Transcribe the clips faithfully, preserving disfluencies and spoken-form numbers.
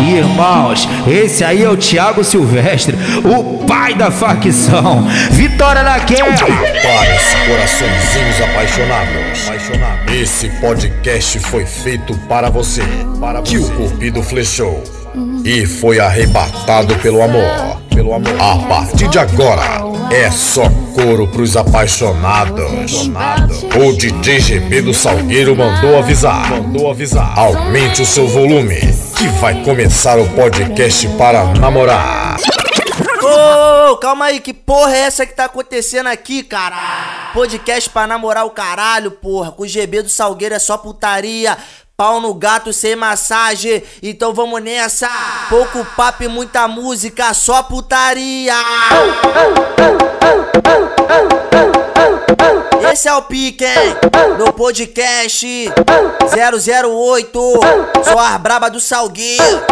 Irmãos, esse aí é o Thiago Silvestre, o pai da facção. Vitória na queda para os coraçõezinhos apaixonados. apaixonados. Esse podcast foi feito para você, para que o Cupido flechou e foi arrebatado pelo amor. Pelo amor. A partir de agora é só couro pros apaixonados. O D J G B do Salgueiro mandou avisar. Mandou avisar. Aumente o seu volume, que vai começar o podcast para namorar. Ô, oh, calma aí, que porra é essa que tá acontecendo aqui, cara? Podcast pra namorar o caralho, porra. Com o G B do Salgueiro é só putaria. Pau no gato sem massagem, então vamos nessa. Pouco papo e muita música, só putaria. Esse é o pique, hein? No podcast zero zero oito, só as braba do Salgueiro.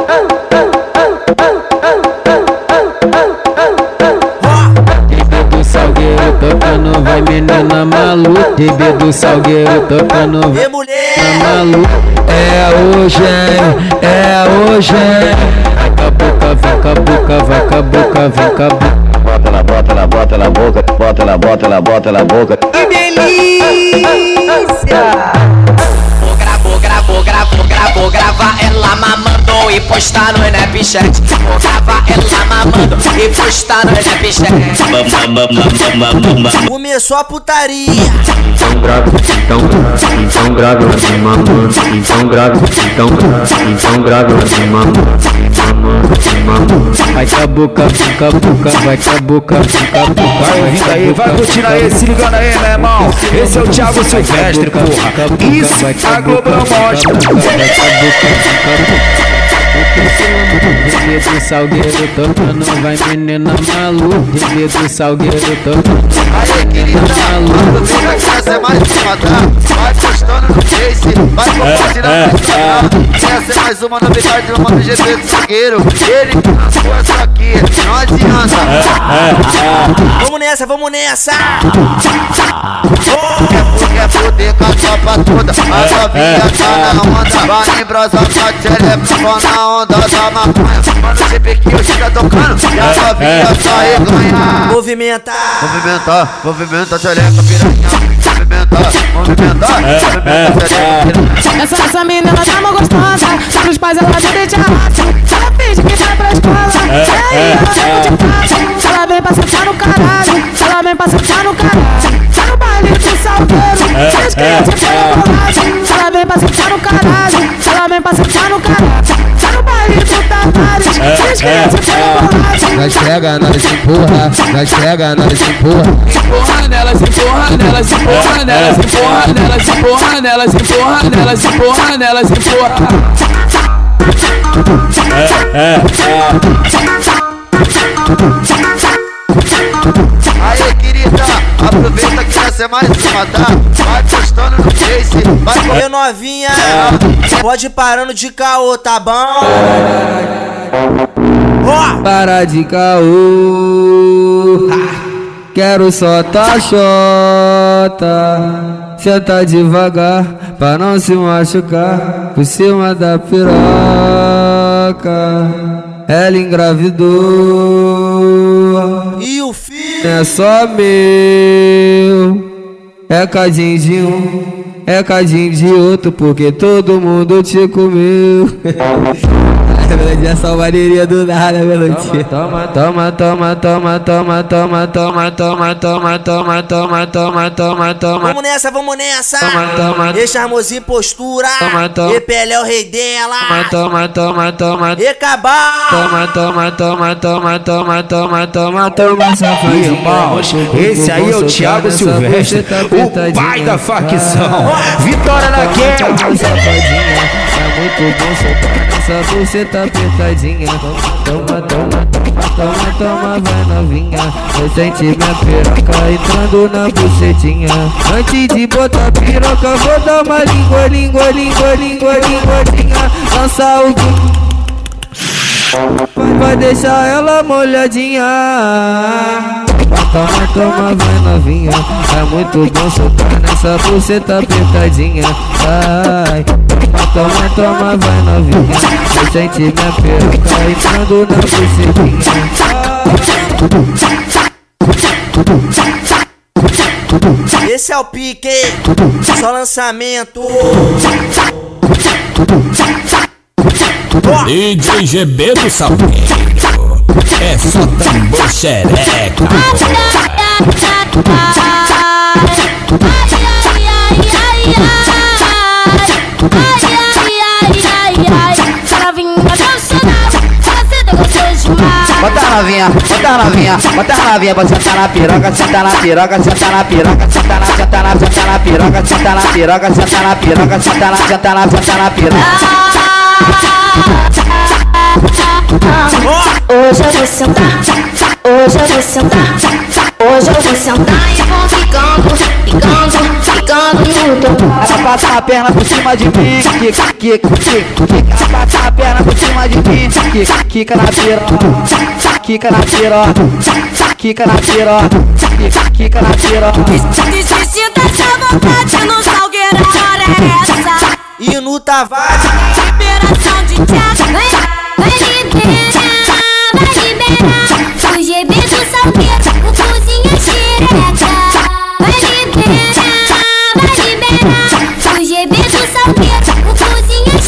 Salgueiro tocando, vai menina maluca. G B do Salgueiro tocando, vai menina maluca. É hoje, hein? É hoje, hein? Vai com a boca, vai com a boca, vai com a boca, vai com a boca. Bota na, bota na, bota na boca, bota na, bota na, bota na boca. Que delícia! Vou gravar, gravou, gravou, gravou, gravar ela mamando e postar no Snapchat. Vou gravar ela mamando e postar no Snapchat. Começou a putaria. Então grave, então, então grave, assim mamando, então grave, então, então grave, assim mamando, mamando, mamando. Vai com a boca, vai com a boca, vai com a boca, vai com a boca. Vai ouvindo aí, vai curtindo aí, se ligando aí, meu irmão. Esse é o Thiago Silvestre, porra. Isso a Globo não mostra. G B do Salgueiro tocando, vai menina maluca. G B do Salgueiro tocando. Aí, querida, aproveita que essa é mais uma, tá? Vai postando no Face, vai compartilhando no Instagram. Essa é mais uma novidade do mano G B do Salgueiro. Ele que lançou essa aqui, não adianta. Vamos nessa, vamos nessa. Quer fuder com a tropa toda, a novinha tá na onda. Vai embrasar com a telefone na onda da maconha. Mano, G B que hoje tá tocando e a novinha só reganha. Movimenta, movimenta, movimenta, xereca, piranha. Movimentar, movimentar, movimentar, xereca. Essa, essa menina tá mó gostosa, só pros pais ela já deixa rato. Ela finge que vai pra escola, e aí ela fica de casa. Ela vem pra sentar no caralho, ela vem pra sentar no caralho. Tá no baile do Salgueiro, as crianças foram boladas. Ela vem pra sentar no caralho, ela vem pra sentar no caralho. Tá no baile do Tavares, as crianças foram boladas. Nós pega, nós empurra, nós pega, nós empurra. Empurra nelas, empurra nelas, empurra nelas, empurra nelas, empurra nelas, empurra nelas, empurra nelas, empurra. Aí, querida, aproveita que essa é mais uma, tá? Vai postando no Face, vai com... Oi, novinha, pode ir parando de caô, tá bom? Oh! Para de caô, quero só tá xota. Senta devagar pra não se machucar. Por cima da piroca, ela engravidou. E o filho é só meu, é cadinho de um, é cadinho de outro, porque todo mundo te comeu. A melodia salvaria do nada, melodia. Toma, toma, toma, toma, toma, toma, toma, toma, toma, toma, toma, toma, toma, toma. Vamos nessa, vamos nessa. Toma, toma. Deixa a mozinha em postura. Toma, toma. E Pelé é o rei dela. Toma, toma, toma. E acabar. Toma, toma, toma, toma, toma, toma, toma, toma, safadinha. Irmãos, esse aí é o Thiago Silvestre, o pai da facção. Vitória na queda. É muito bom soltar nessa buceta apertadinha. Toma, toma, toma, toma, toma, vai novinha. Eu senti minha piroca entrando na bucetinha. Antes de botar piroca, vou dar uma língua, língua, língua, língua, língua. Lança o vai deixar ela molhadinha. Toma, toma, vai novinha. É muito bom soltar nessa buceta apertadinha. Ai. toma, toma, toma, vai novinha. Eu senti minha peruca entrando na bucetinha. Esse é o pique, só lançamento. D J G B do Salgueiro, é só tambor xereca. Bota a novinha, bota a novinha, bota a novinha pra sentar na piroca, sentar na piroca, sentar na piroca, sentar na, sentar na, sentar na piroca, sentar na piroca, sentar na piroca, sentar na, sentar na, sentar na piroca. Hoje eu vou sentar, hoje eu vou sentar, hoje eu vou sentar e vou ficando, ficando, ficando no teu pau. Ela passa a perna por cima de mim, quica, quica, quica. Ela passa a perna por cima de mim, quica, quica na piroca, quica na piroca, quica na piroca, quica, quica na piroca. Se sinta essa vontade no Salgueiro, a hora é essa. E no Tavares, Liberação de teatro, vai, vai liberar, vai liberar. O G B do Salgueiro, o cozinha xereca. Vai liberar, vai liberar. O G B do Salgueiro, o cozinha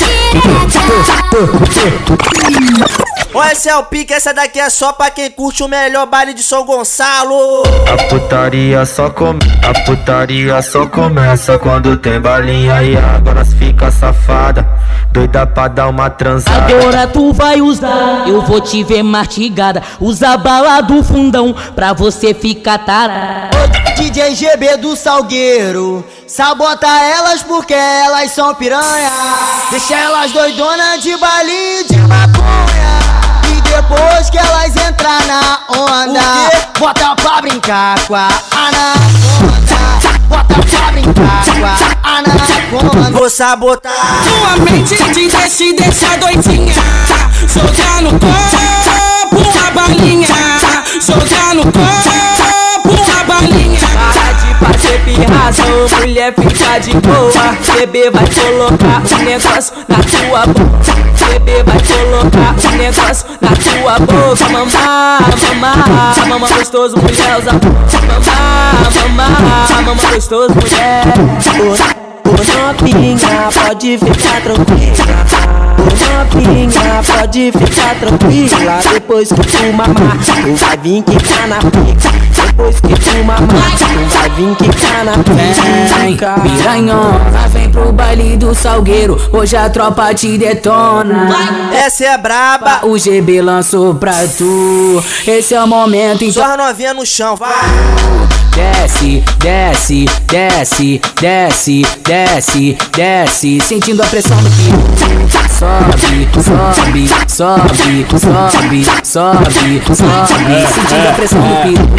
xereca. olha esse é o pique, essa daqui é só pra quem curte o melhor baile de São Gonçalo. A putaria só come, a putaria só começa quando tem balinha e agora fica safada, doida pra dar uma transada. Agora tu vai usar, eu vou te ver mastigada. Usa a bala do fundão pra você ficar tarada. D J G B do Salgueiro, sabota elas porque elas são piranha. Deixa elas doidonas de baile de maconha. E depois que elas entrar na onda, bota pra brincar com a anaconda. Bota pra brincar com a anaconda. Vou sabotar Sua mente te deixa e deixa doidinha. Jogar no corpo a balinha. Jogar no corpo a balinha. Para de fazer pirração, mulher fica de boa. Bebê vai colocar um negócio na tua boca. Bebê vai colocar um negócio na tua boca. Mamá, mamá, mamá gostoso, mulher usa. Mamá, mamá, mamá gostoso, mulher. Ô novinha, pode ficar tranquila. Ô novinha, pode ficar tranquila. Depois que tu mamar, tu vai vir quicar na pica. Depois que tu mamar, tu vai vir quicar na pica. Piranhona, vem pro baile do Salgueiro. Hoje a tropa te detona. essa é braba. O G B lançou pra tu. Esse é o momento, então Só a novinha no chão, vai. desce, desce, desce, desce, desce, desce, sentindo a pressão do pico. Sobe, sobe, sobe, sobe, sobe, sobe, sentindo a pressão do pico.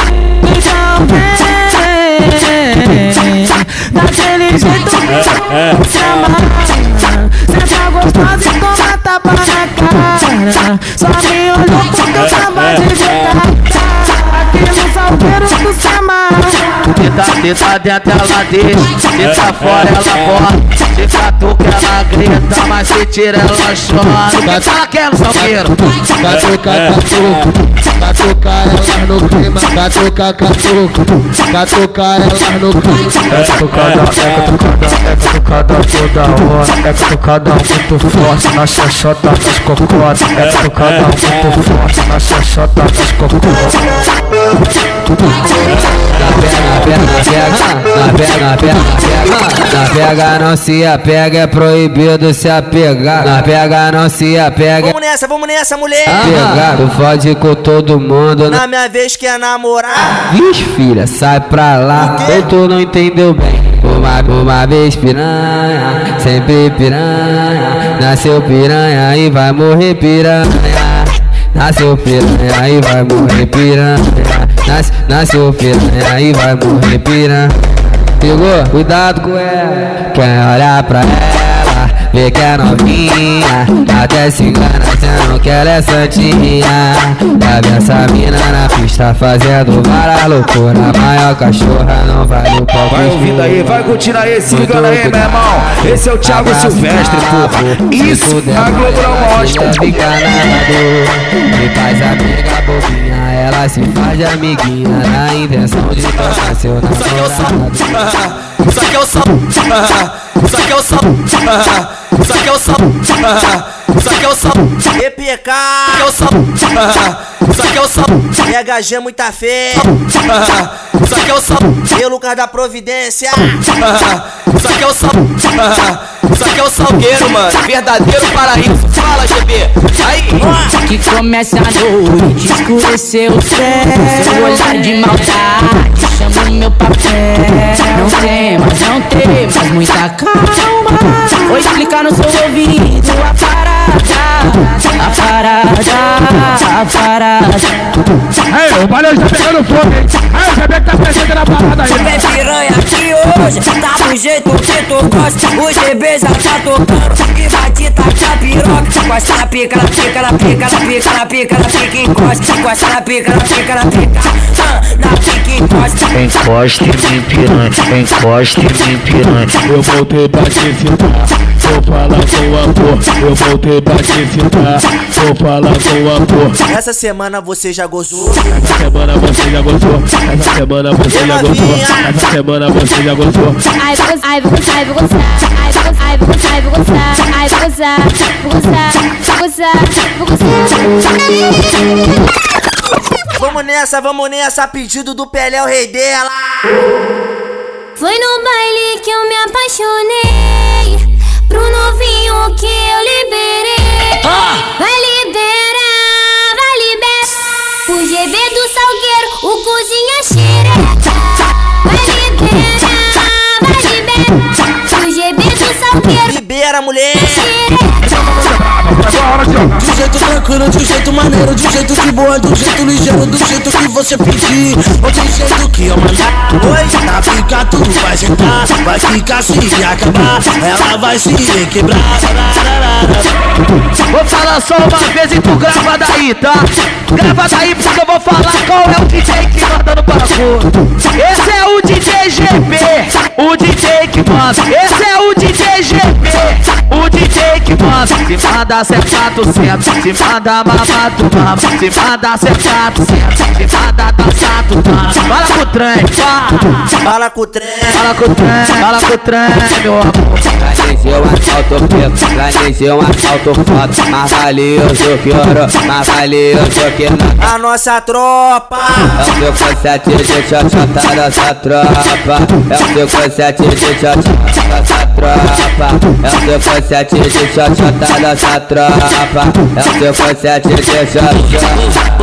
Daquele jeito que se amarra, senta gostosa e toma tapa na cara. Só me olhou porque eu tava de verdade. Aqui no Salgueiro tu se amarra. Teta, teta dentro ela deixa, teta fora ela bota. Se catuca ela grita, mas se tira ela chora. O que que ela quer no Salgueiro? Catuca, catuca, catuca elas no clima, catuca, catuca, catuca elas no clima. É catucada, é catucada, é catucada toda hora. É catucada muito forte na xoxota das cocotas. É catucada muito forte na xoxota das cocotas. Na pega, na pega, na pega, na pega, não se apega, é proibido se apegar. Na pega, não se apega. Vamos nessa, vamos nessa, mulher. Pegar, tu fode com todo mundo. Na minha vez que é namorar. Vixe, filha, sai pra lá. Ou tu não entendeu bem. Uma, uma vez piranha, sempre piranha. Nasceu piranha e vai morrer piranha. Nasceu piranha e vai morrer piranha. Nas, nasceu piranha e vai morrer piranha. Pegou? Cuidado com ela. Quem olhar pra ela vê que é novinha, até se engana achando que ela é santinha. Tá vendo essa mina na pista fazendo várias loucura, maior cachorra não vale o pau. Vai ouvindo aí, vai curtindo aí, se ligando aí, meu irmão. Esse é o Thiago Silvestre, porra. Isso a Globo não mostra. Fica narrador, me faz amiga bobinha, ela se faz de amiguinha na intenção de tocar seu namorado. Isso aqui é o som, isso aqui é o som, isso aqui é o som, isso aqui é o som, E P K, isso aqui é o som, isso aqui é o som, B H G muita fé, isso aqui é o som, e o Lucas da Providência. isso aqui é o som, isso aqui é o salgueiro, mano, verdadeiro paraíso. Fala, G B, aí. Que começa a noite, escureceu o céu. Seu olhar de maldade chama o meu papel. Não tem mais, não tem mais muita calma. Vou explicar no seu ouvido a parada, a parada, a parada. Aí, o balão está pegando fogo, hein? Aí, o G B que tá presente na parada aí. Vem piranha aqui hoje, tá do jeito que tu gosta. O G B já tá tocando e vai te tacar piroca. Encosta na pica, na pica, na pica, na pica, na pica, na pica, encosta. Encosta na pica, na pica, na pica, ah, na pica, encosta. Encosta em mim, piranha, encosta em mim, piranha. Eu voltei pra te citar, vou falar com amor. Eu voltei pra te citar, vou falar com amor. Essa semana você já gozou, Essa semana você já gostou, essa semana você já gostou, essa semana você já gostou. Ai, vou gozar, ai, vou gozar, ai, vou gozar, ai, vou gozar, ai, vou gozar, ai, vou gozar, vou gozar, vou gozar, vou gozar. Vamos nessa, vamos nessa, a pedido do Pelé, o rei dela. Foi no baile que eu me apaixonei, pro novinho que eu liberei. Vai liberar, vai liberar, o G B do Salgueiro, o cozinha xereca. Vai liberar, vai liberar, o G B do Salgueiro. Libera, mulher. De um jeito tranquilo, de um jeito maneiro, de um jeito de boa, de um jeito ligeiro, do jeito que você pedir, ou do jeito que eu mandar. Oi, na pica tu vai sentar, vai ficar se acabar, ela vai se quebrar. Vou falar só uma vez e tu grava daí, tá? Grava daí porque eu vou falar qual é o D J que manda no bagulho. Esse é o D J G B, o D J que manda. Esse é o D J G B, o D J que manda. Se manda acertar, tu senta. Se manda mamar, tu mama. Se manda acertar, tu senta. Se manda dançar, tu dança. Fala com o trem, fala. Fala com o trem, Fala com o trem, fala com o trem, meu amor. Planejei um assalto preto, planejei um assalto foda, mais valioso que ouro, mais valioso que nada. a nossa tropa. É o cinco sete de tchotchota dessa tropa. É o cinco sete de tchotchota dessa tropa. É o cinco sete de tchotchota dessa tropa. É o cinco sete de tchotchota.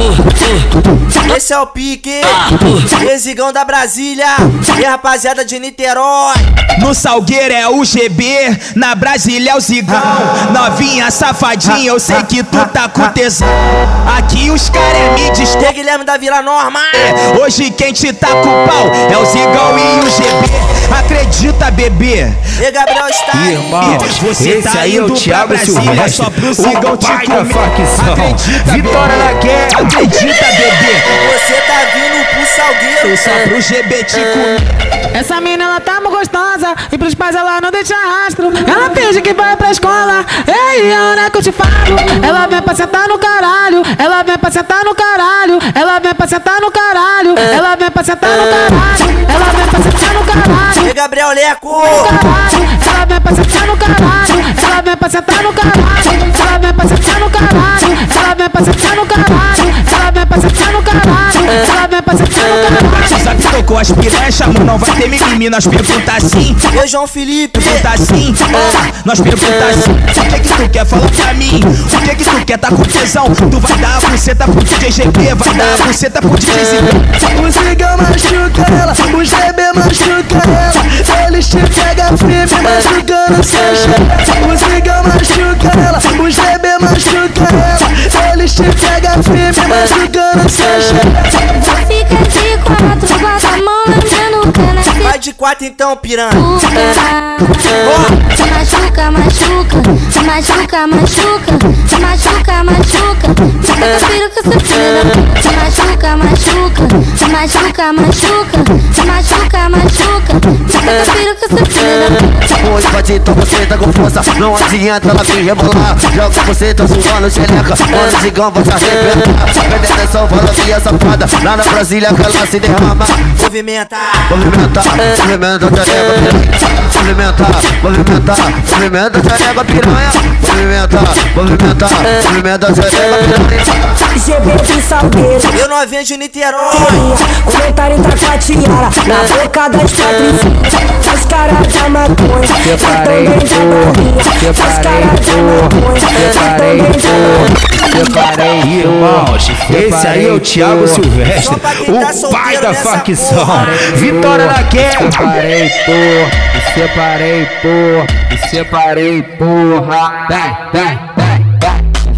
Esse é o pique, exigão da Brasília e rapaziada de Niterói. No Salgueiro é o G B, na Brasília é o Zigão. Novinha safadinha, eu sei que tu tá com tesão. Aqui os caras é me desculpa. E Guilherme da Vila Norma. Hoje quem te tá com pau é o Zigão e o G B. Acredita, bebê. E Gabriel está aí. Irmão, Você esse tá aí é o indo Thiago pra Brasília Silvestre, só pro o Zigão te pai da comer. facção. Acredita, Vitória bebê. na guerra. Acredita, bebê. Você tá vindo pro Salgueiro. Só pro G B te comer. Essa menina ela tá muito gostosa e pros pais ela não deixa rastro. Ela finge que vai pra escola, ei, Ana, que eu te falo. Ela vem pra sentar no caralho, ela vem pra sentar no caralho, ela vem pra sentar no caralho, ela vem pra sentar no caralho, ela vem pra sentar no caralho. E Gabriel Leco. Caralho, ela vem pra sentar no caralho, ela vem pra sentar no caralho, ela vem pra sentar no caralho, ela vem pra sentar no caralho, ela vem pra sentar no caralho, ela vem pra sentar no caralho. Sabe que tocou as piranhas, chamou, não vai ter mimimi. Nós pergunta assim, E João Felipe. pergunta assim, ah, nós pergunta assim. O que que tu quer falar pra mim? O que que tu quer tá com tesão? Tu vai dar a buceta pro D J G B, vai dar a buceta pro D J Zigão. O Zigão machuca ela, o G B machuca ela. Eles te pegam firme, machucando sem cheiro. O Zigão machuca ela, o G B machuca ela. Eles te pegam firme, machucando sem cheiro. Fica de quatro, bota a mão na minha nuca, na Vai de quatro então, piranha. cintura. Machuca, machuca, machuca, machuca, machuca, machuca. Taca piroca, essa filha da puta. Machuca, machuca, machuca, machuca, machuca, machuca. Taca piroca, essa filha da puta. Hoje bate, então você tá com força. Não adianta ela vir rebolar. Joga você, tá suando xereca. Mano, gigão, vai se arrebentar. Pede atenção, fala via safada. Lá na Brasília que ela se derrama. Movimenta, movimenta, movimenta, xereca, piranha. Movimenta, movimenta, movimenta, xereca, piranha. Movimenta, movimenta, movimenta, xereca, piranha. G B do Salgueiro, eu novinha de Niterói. Comentário tá com a tiara na boca das patricinhas. Os caras da maconha, separei por, separei por, separei por, separei irmãos. Esse aí é o Thiago Silvestre, o pai da facção. Vitória na guerra. Separei por, separei por, separei porra. Vem, vem, vem, vem.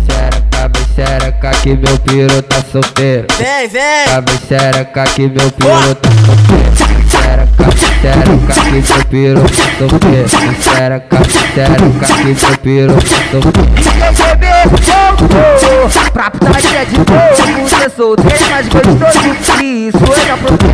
Xereca que meu piro tá solteiro. Vem, vem. Xereca que meu piro tá solteiro. Xereca, xereca que meu piro tá solteiro. Xereca, xereca que meu piro tá solteiro. G B, voltou pra putaria de povo. Ser solteiro, mas gostoso. Isso eu já provei.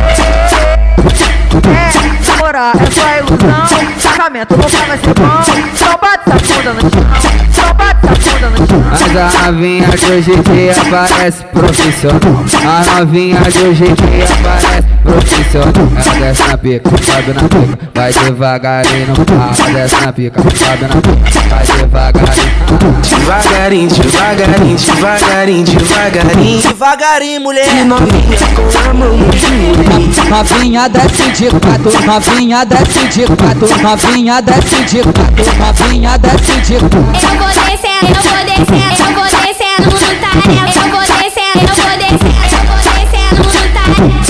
É, namorar é só ilusão. Casamento nunca vai ser bom. Só bate essa bunda no chão. Só bate essa bunda no chão. Mas a novinha de hoje em dia parece profissional. A novinha de hoje em dia parece profissional. Ela desce na pica, sobe na pica, vai devagarinho. Ela desce na pica, sobe na pica, vai devagarinho. Devagarinho, devagarinho, devagarinho, devagarinho. Devagarinho, mulher. E novinha com a mão no joelho. Novinha desce de quatro, novinha desce de quatro, novinha desce de quatro, novinha desce de quatro. Eu vou descer, eu vou descer, eu vou descendo no talento. Eu vou descer, eu vou descer, eu vou descendo no talento.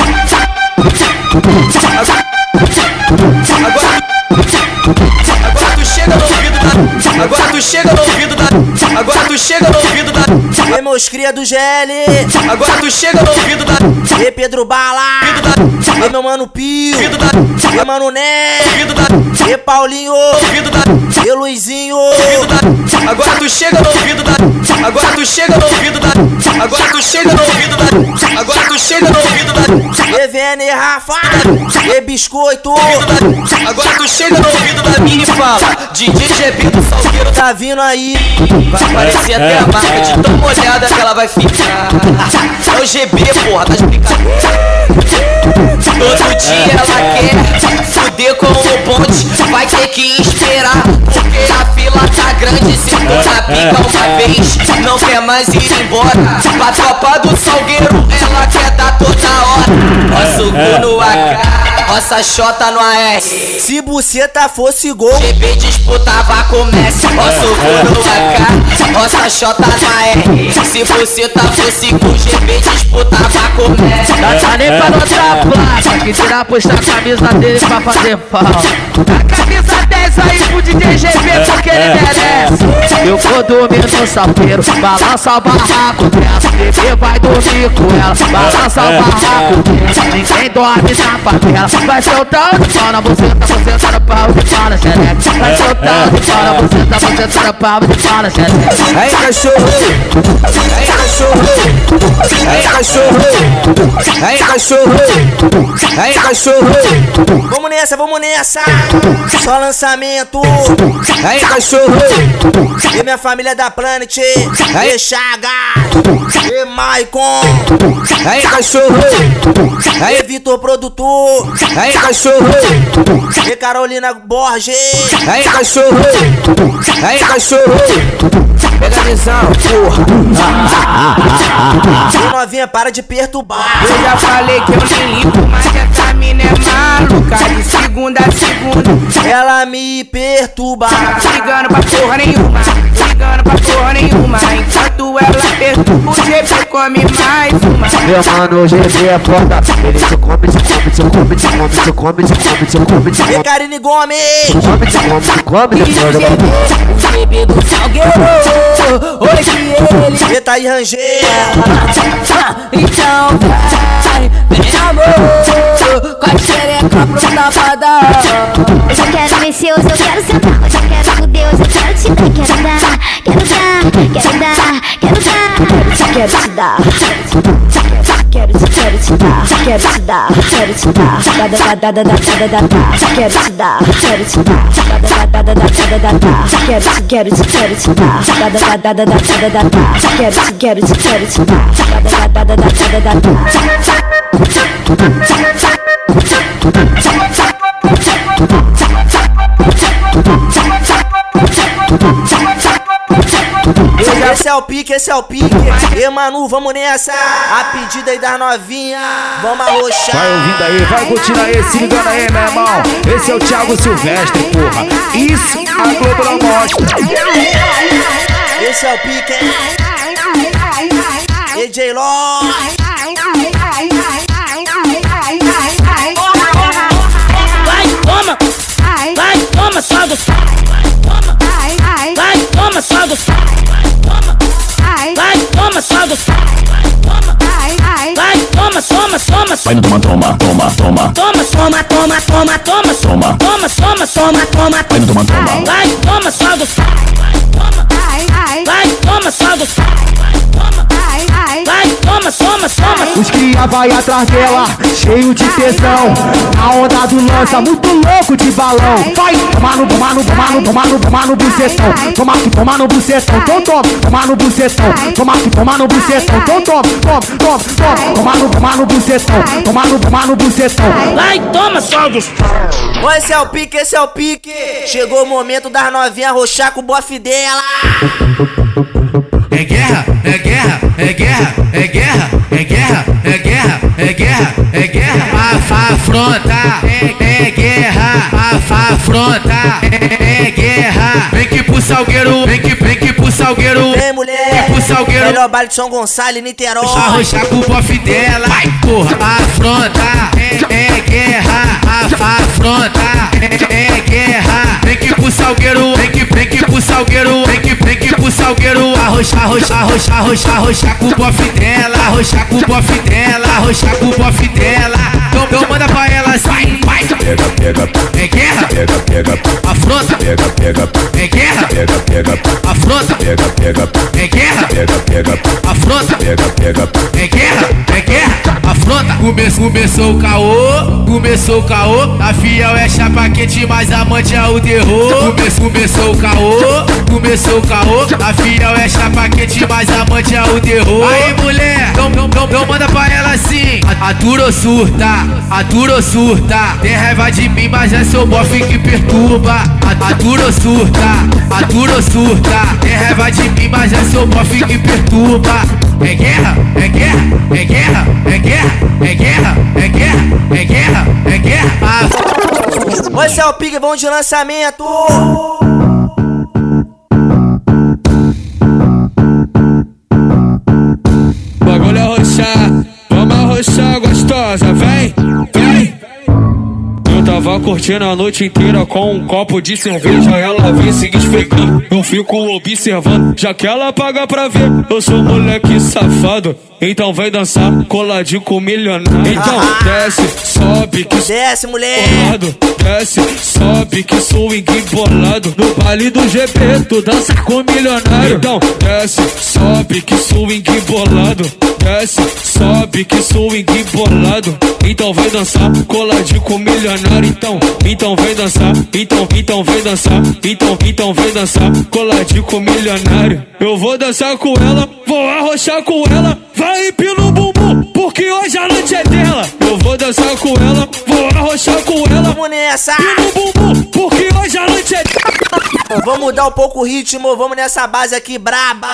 Agora tu chega no ouvido da. Agora tu chega no ouvido da. Agora tu chega no ouvido da. E meus cria do G L. Agora tu chega no ouvido da. E Pedro Bala. E meu mano Pio. E mano Né. E Paulinho. E Luizinho. Agora tu chega no ouvido da. Agora tu chega no ouvido da. Agora tu chega no ouvido da. Agora tu chega no ouvido da. E Vene Rafa. E Biscoito. Agora tu chega no ouvido da minha e fala: D J G B do Salgueiro tá vindo aí. Vai aparecer até a marca de tão molhada que ela vai ficar. É o G B, porra, tá explicando. Todo dia ela quer fuder com o bonde. Vai ter que esperar, porque a fila tá grande. Se for na pica uma vez, não quer mais ir embora. Pra tropa do Salgueiro, ela quer dar toda hora. Roça o cu no A K, roça Xota no A S. Se buceta fosse gol, G B disputava com Messi. Roça o cu no A K, roça Xota no A R. Se buceta fosse gol, G B disputava com Messi. Tá nem pra outra placa, que tirar postar a camisa dele pra fazer falta. A camisa dez aí pro D J G B porque ele merece. Eu vou dormir no sapeiro, balança o barraco dela. G B vai dormir com ela, balança o barraco dela. Ninguém dorme na favela. Vai soltar de pau na buceta, você tá no pau de pau na xereca. Vai soltar de pau na buceta, você tá no pau de pau na xereca. Aí cachorro, aí cachorro, aí cachorro, aí cachorro, aí cachorro. Vamos nessa, vamos nessa. Só lançamento. Aí cachorro. E minha família da Planet. Aí E Chaga. E Maicon. Aí cachorro. Aí Vitor Produtor. Aí cachorro. E Carolina Borges. Aí cachorro. Aí cachorro. Pega a visão, porra. E novinha, para de perturbar. Eu já falei que eu nem limpo, mas essa mina é maluca. De segunda a segunda ela me perturba. tá ligando pra porra nenhuma. ligando pra porra nenhuma. Enquanto ela perturba, o G B come mais uma. Meu mano, o G B é foda. Ele te come, te come, te come, te come, te come, te come, te come, te come. E Karine Gomes. Te come, te come, te come, te come. O G B do Salgueiro, hoje ele Eita aí, Rangel. então vai, vem amor, com a xereca pro tapadão. Hoje eu quero vencer, hoje eu quero sentar. Hoje eu quero fuder, hoje eu quero te dar. Quero dar, quero dar, quero dar, quero dar. Quero te dar, quero te, quero te dar, quero te dar, quero te dar, da da da da da da da da, quero te dar, quero te dar, da da da da da da da, quero te, quero te, quero te dar, da da da da da da da da, quero te, quero te, quero te dar, da da da da da da da. Esse é o pique, esse é o pique. E Manu, vamos nessa. A pedida aí das novinhas. Vamos arrochar. Vai ouvindo aí, vai curtindo aí, se ligando aí, meu irmão. Esse é o Thiago Silvestre, porra. Isso a Globo não mostra. Esse é o pique, hein? D J Ló. Vai, toma, vai, toma, só do toma, vai, toma, só do toma, vai, toma, só do toma, vai, toma, toma, toma, Vai no toma, toma, toma, toma. toma, toma, toma, toma, toma, Toma. toma, toma, toma, toma, Vai no toma, toma. vai, toma, só do toma, vai, toma, só do toma, vai, toma, toma, toma. Os cria vai atrás dela, cheio de tesão. A onda do lança, muito louco de balão. Vai, tomar no, tomar no, tomar no, tomar no, tomar no bucetão. Tomar que tomar no bucetão, então toma, tomar no bucetão. Tomar que tomar no bucetão, então toma, toma, toma, toma. Tomar no, tomar no bucetão, tomar no, tomar no bucetão. Vai, toma, só do Bom, esse é o pique, esse é o pique. Chegou o momento das novinhas arrochar com o bofe dela. É guerra, é guerra, é guerra, é guerra, é guerra, é guerra, é guerra, é guerra. A afronta, é, é guerra, a afronta, é, é guerra. Vem que pro Salgueiro, vem que, vem que pro Salgueiro. Vem, mulher. Vem pro Salgueiro. Melhor baile de São Gonçalo e Niterói. Arrochar com o bofe dela. Vai, porra, afronta, é, é guerra, a afronta, é, é guerra. Vem que pro Salgueiro, vem que, vem que pro Salgueiro, vem que, vem que pro Salgueiro. Arrochar, arrochar, arrochar, arrochar, arrochar com o bofe dela, arrochar com o bofe dela, arrochar com o bofe dela. Então, então manda pra ela assim, vai. Pega, pega, É guerra, pega, pega, afronta, pega, pega, é guerra, pega, pega, afronta, pega, pega, é guerra, pega, pega, afronta, pega, pega. é guerra, é guerra, afronta. Come, começou o caô, começou o caô. A fiel é chapa quente, mas amante é o terror. Come, começou o caô, começou o caô. A fiel é chapa quente, mas amante é o terror. Aí mulher, então, então, então, então manda pra ela assim. Atura ou surta, atura ou surta. Tem raiva de mim, mas é seu bofe que perturba. Atura ou surta, atura ou surta. Tem raiva de mim, mas é seu bofe que perturba. É guerra, é guerra, é guerra, é guerra, é guerra, é guerra, é guerra, é guerra. Ah. Esse é o pique, vamos de lançamento. Bagulho é arrochar, vamos arrochar gostosa, vem, vem. Eu tava curtindo a noite inteira com um copo de cerveja. Ela vem se esfregando, eu fico observando. Já que ela paga pra ver, eu sou moleque safado. Então vem dançar coladinho com milionário. Então desce, sobe que desce, mulher. Bolado. Desce, sobe que swing bolado. No baile do G P tu dança com milionário. Então desce, sobe que swing bolado. Desce, sobe que swing bolado. Então vem dançar coladinho com milionário. Então, então vem dançar. Então, então vem dançar. Então, então vem dançar coladinho com milionário. Eu vou dançar com ela, vou arrochar com ela. Vai empina o bumbum, porque hoje a noite é dela. Eu vou dançar com ela, vou arrochar com ela. Vamos nessa. Empina o bumbum, porque hoje a noite é dela. Vamos mudar um pouco o ritmo, vamos nessa base aqui braba.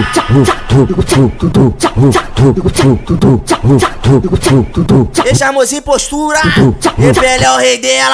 Deixa a mozinha em postura, Repele é o rei dela.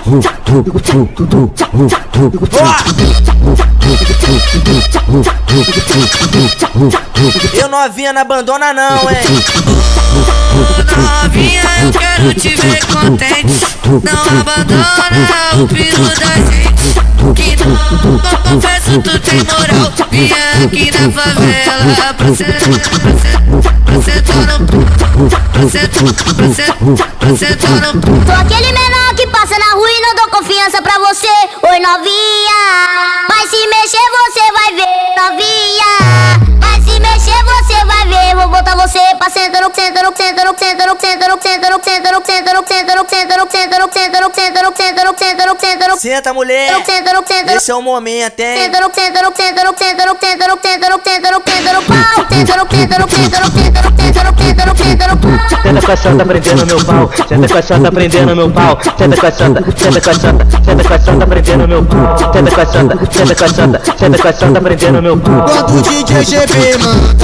Eu novinha não abandona não, hein. Novinha, eu quero te ver contente. Não abandona o filho da gente. Que não, confesso, tu tem moral. Vinha aqui na favela pra sentar, pra sentar no pra sentar, pra sentar, pra sentar no. Sou aquele menor que passa na rua e não dou confiança pra você. Oi, novinha, mas se mexer você vai ver, novinha. Mas se mexer você vai ver. Vou botar você pra sentar no centro, no centro, no centro, no centro, no centro, no centro, no centro, no centro, no centro, no centro, no centro, no centro, no centro, no centro, no centro. Senta, mulher, esse é o momento, hein. Centro, no centro, no centro, no centro, no centro, no centro, no centro, no centro, no pau. Centro, no centro, no centro, no centro, no centro, no centro, no centro, no pau. Senta com a chota prendendo meu pau, senta com a chota prendendo meu pau, senta com a chota, senta com a chota, senta com a chota prendendo meu pau, senta com a chota, senta com a chota, senta com a chota prendendo meu pau. Quando o D J G B manda,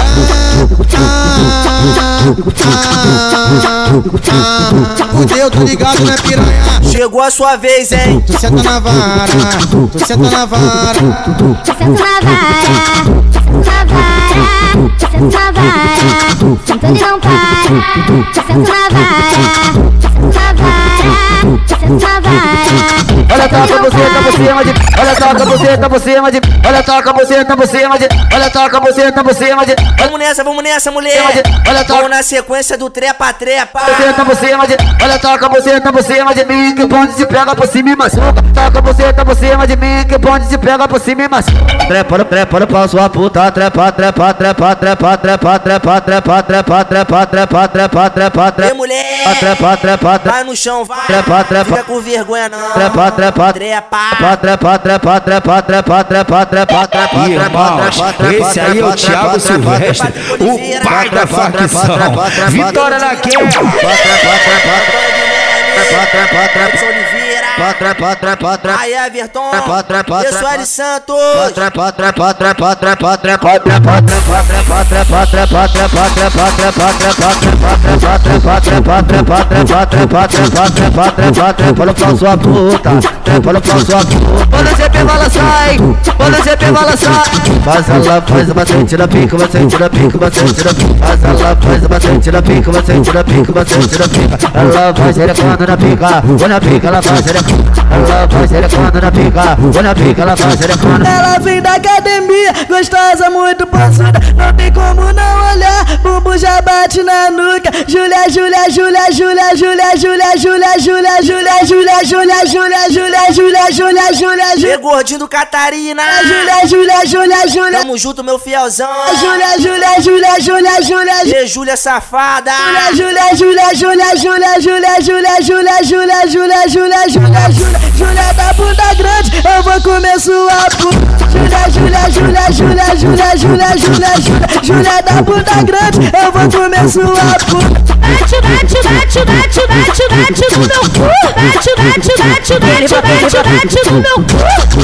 fudeu, tô ligado, né, piranha? Chegou a sua vez, hein. Tu senta na vara, tu senta na vara, tu senta na vara, tu senta na vara, tu senta na vara, senta e não para. Tu senta na vara, tu senta na vara, tu senta na vara. Olha toca você, tá por cima de, olha toca você, tá por cima de, olha toca você, tá por cima de, olha toca você, tá por cima de. Vamos nessa, vamos nessa, mulher. Olha toca, vamos na sequência do trepa trepa. Você tá por cima de, olha toca você, tá por cima de mim, que o bonde se pega por cima e machuca. Toca você, tá por cima de mim, que o bonde se pega por cima e machuca. Trepa, trepa, trepa, sua puta, trepa, trepa, trepa, trepa, trepa, trepa, trepa, trepa, trepa, trepa, trepa, trepa, trepa. Mulher, trepa, trepa, vai no chão, vai. Trepa, trepa, fica com vergonha não. Trepa, trepa, trepa, trepa, trepa, trepa, trepa, trepa, trepa, trepa, trepa. Esse aí é o Thiago Silvestre, o pai da facção. Vitória na queda. Aí, Everton, eu sou Ari Santos. Quando você pega ela sai, quando você pega ela sai. Faz ela, faz bastante na pica, bastante na pica, bastante na pica. Faz ela, faz bastante na pica, bastante na pica, bastante na pica. Ela faz ele quando na pica, ou na pica ela faz ele. Ela faz ele quando na pica, ou na pica ela faz ele quando. Ela vem da academia, gostosa, muito pançuda, não tem como não olhar. Bumbum já bate na nuca. Júlia, Júlia, Júlia, Júlia, Júlia, Júlia, Júlia, Júlia, Júlia, Júlia, Júlia, Júlia, Júlia, Júlia, Júlia, Júlia, Júlia, gordinho do Catarina. Júlia, Júlia, Júlia, Júlia. Tamo junto, meu fielzão. Júlia, Júlia, Júlia, Júlia, Júlia. E Júlia safada. Júlia, Júlia, Júlia, Júlia, Júlia, Júlia, Júlia, Júlia, Júlia, Júlia, Júlia, Júlia, Júlia da bunda grande, eu vou comer sua puta. Júlia, Júlia, Júlia, Júlia, Júlia, Júlia, Júlia, Júlia, Júlia da bunda grande, eu vou comer sua puta. Bate, bate, bate, bate, bate, bate no meu cu. Bate, bate, bate, bate, bate, bate no meu cu.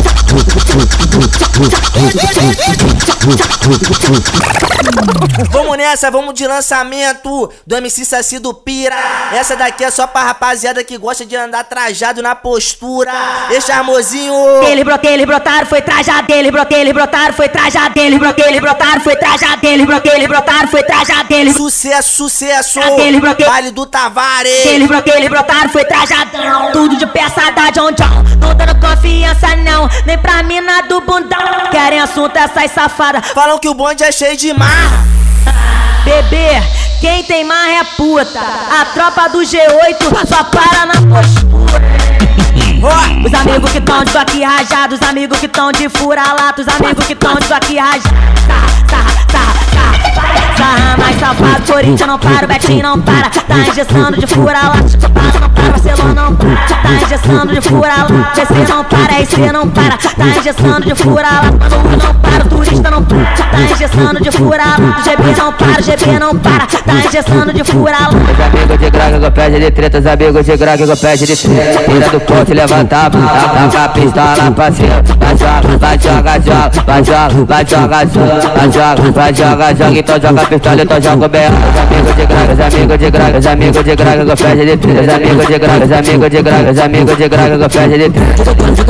Vamos nessa, vamos de lançamento do M C Saci do Pira. Essa daqui é só pra rapaziada que gosta de andar trajado na postura. Deixa amorzinho. Eles brotaram, eles brotaram, foi trajado. Eles brotaram, eles brotaram, foi trajado. Eles brotaram, eles brotaram, foi trajado. Eles brotaram, eles brotaram, foi trajado. Eles sucesso, sucesso. Eles brotaram, Vale do Tavares. Eles brotaram, eles brotaram, foi trajadão. Tudo de peça da John John. Não dando confiança não, nem pra mina do bundão. Querem assunto essas safadas. Falam que o bonde é cheio de marra. Bebê, quem tem marra é puta. A tropa do G oito só para na postura. Os amigos que tão de aqui rajados, os amigos que tão de fura-lata, os amigos que tão de aqui rajados. Sarra, sarra, sarra, sarra. Sarra mais safado, Corinthians não para, o Betinho não para. Tá engessando de fura lá, para, não para, Barcelona não para. Tá engessando de fura lá, P C não para, R C não para. Tá engessando de fura lá, Manu não para, turista não para. Tá engessando de fura lá, G B não para, G B não para. Tá engessando de fura lá. Os amigos de graga com pede de treta, os amigos de graga com pede de treta. Tira do ponto e levanta a bunda, taca a pistola pra cima. Vai joga, vai joga, joga, vai joga, vai joga, joga, vai joga, vai joga, joga. Então joga a pistola, então joga o B O. Os amigos de graga, os amigos de graga, os amigos de graga com pede de treta. Os amigos de graga, os amigos de graga, os amigos de graga com pede de treta.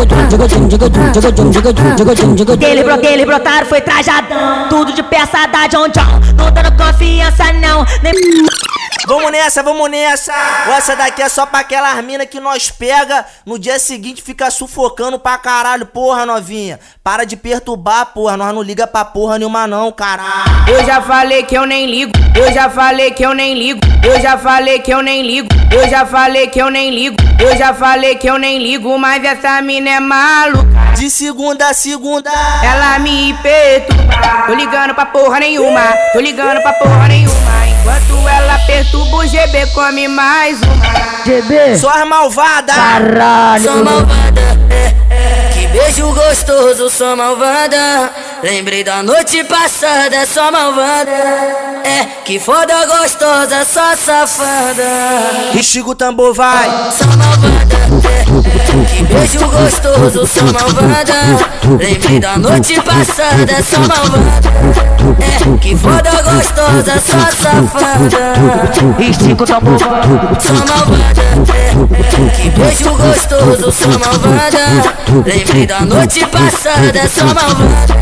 Aquele bro, aquele brotaram foi trajadão, tudo de peça da John John. Não dando confiança não, nem... Vamos nessa, vamos nessa. Essa daqui é só pra aquelas mina que nós pega no dia seguinte fica sufocando pra caralho. Porra, novinha, para de perturbar, porra. Nós não liga pra porra nenhuma não, caralho. Eu já falei que eu nem ligo, eu já falei que eu nem ligo, eu já falei que eu nem ligo, eu já falei que eu nem ligo, eu já falei que eu nem ligo, mas essa mina é maluca. De segunda a segunda ela me perturba. Tô ligando pra porra nenhuma, tô ligando pra porra nenhuma. Enquanto ela perturba, o G B come mais uma. G B, só as malvadas. Caralho, sou malvada, é, é. Que beijo gostoso, sou malvada. Lembrei da noite passada, sou malvada. É, que foda gostosa, só safada. Estiga o tambor, vai. Sou malvada, é, é. Que beijo gostoso, sou malvada. Lembrei da noite passada, sou malvada. É, que foda gostosa, só safada. Estiga o tambor, sou malvada, é, é. Que beijo gostoso, sou malvada. Lembrei da noite passada, sou malvada.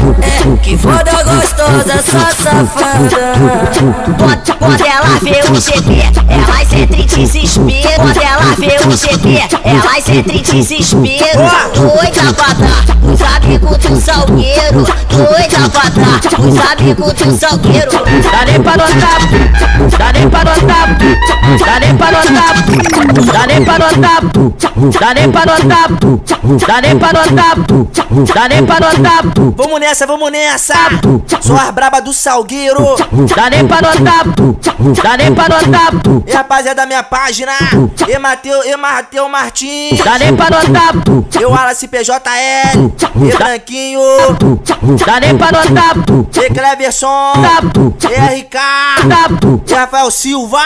É, que foda gostosa, só safada. Quando, quando ela vê o G B, ela entra em desespero. Quando ela vê o G B, ela entra em desespero. Doida pra dar os amigos do Salgueiro. Doida pra dar os amigos do Salgueiro. Dá nem pra notar, dá nem pra notar, dá nem pra notar, dá nem pra notar, dá nem pra notar, dá nem pra notar, dá nem pra notar. Vamos nessa, vamos nessa. Sou as braba do Salgueiro. Dá nem pra notar, dá nem pra notar. E rapaziada da minha página, E Mateu, E Mateu Martins. Dá nem pra notar. Eu Wallace P J L, E Branquinho. Dá nem pra notar. E Cleverson, E R K, E Rafael Silva.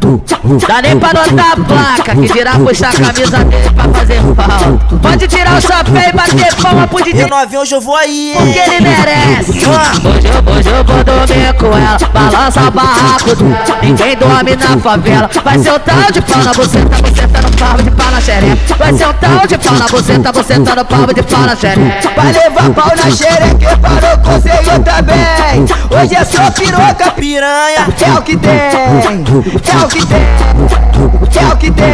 Dá nem pra notar a placa, que dirá puxar a camisa dele pra fazer falta. Pode tirar o chapéu e bater palma pro D J. Eu novinho, hoje eu vou aí, porque ele merece. Hoje eu, hoje eu vou dormir com ela, balança o barraco. Ninguém dorme na favela. Vai ser o tal de pau na buceta, buceta no pau de pau na xereca. Vai ser o tal de pau na buceta, buceta no pau de pau na xereca. Vai levar pau na xereca, parou com você eu também. Hoje é só piroca, piranha. É o que tem, é o que tem, é o que tem,